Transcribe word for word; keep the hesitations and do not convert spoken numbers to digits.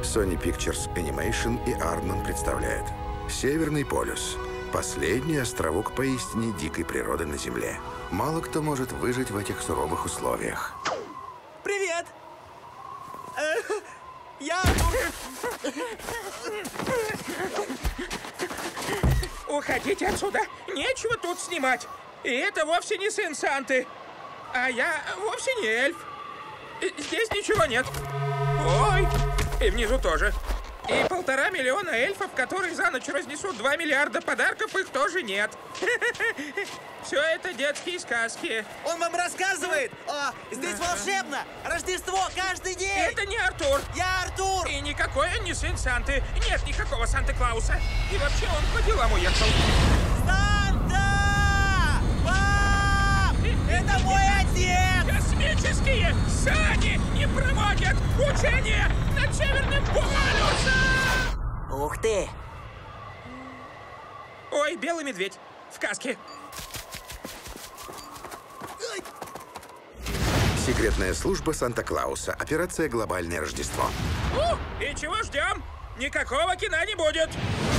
Sony Pictures Animation и Aardman представляют Северный полюс. Последний островок поистине дикой природы на Земле. Мало кто может выжить в этих суровых условиях. Привет! Э, я... Уходите отсюда! Нечего тут снимать! И это вовсе не сын Санты! А я вовсе не эльф! Здесь ничего нет! Ой! И внизу тоже! И полтора миллиона эльфов, которые за ночь разнесут два миллиарда подарков, их тоже нет. Все это детские сказки. Он вам рассказывает! О, здесь волшебно! Рождество каждый день! Это не Артур! Я Артур! И никакой он не сын Санты. Нет никакого Санта-Клауса. И вообще он по делам уехал. Санта! Пап! Это мой отец! Космические сани не проводят учения над Северным полюсом! Ух ты! Ой, белый медведь в каске. Секретная служба Санта-Клауса. Операция «Глобальное Рождество». У, и чего ждем? Никакого кино не будет.